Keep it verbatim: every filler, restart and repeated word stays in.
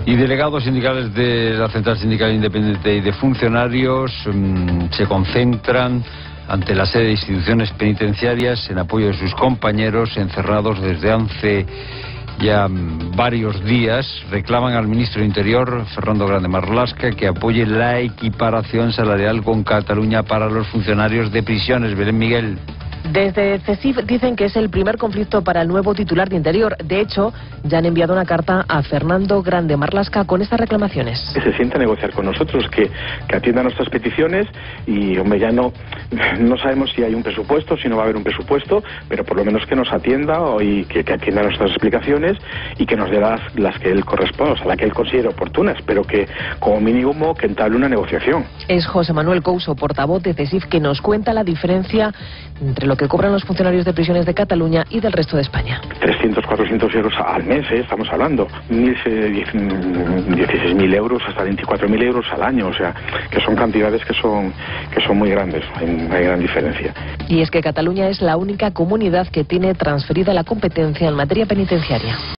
Y delegados sindicales de la Central Sindical Independiente y de funcionarios mmm, se concentran ante la sede de instituciones penitenciarias en apoyo de sus compañeros encerrados desde hace ya varios días. Reclaman al ministro de Interior, Fernando Grande Marlaska, que apoye la equiparación salarial con Cataluña para los funcionarios de prisiones. Belén Miguel. Desde CESIF dicen que es el primer conflicto para el nuevo titular de Interior. De hecho, ya han enviado una carta a Fernando Grande Marlaska con estas reclamaciones. Que se siente a negociar con nosotros, que, que atienda nuestras peticiones y, hombre, ya no, no sabemos si hay un presupuesto, si no va a haber un presupuesto, pero por lo menos que nos atienda y que, que atienda nuestras explicaciones y que nos dé las, las que él corresponde, o sea, las que él considere oportunas, pero que como mínimo que entable una negociación. Es José Manuel Couso, portavoz de CESIF, que nos cuenta la diferencia entre lo que cobran los funcionarios de prisiones de Cataluña y del resto de España. trescientos, cuatrocientos euros al mes, ¿eh? Estamos hablando. dieciséis mil euros hasta veinticuatro mil euros al año, o sea, que son cantidades que son, que son muy grandes, hay, hay gran diferencia. Y es que Cataluña es la única comunidad que tiene transferida la competencia en materia penitenciaria.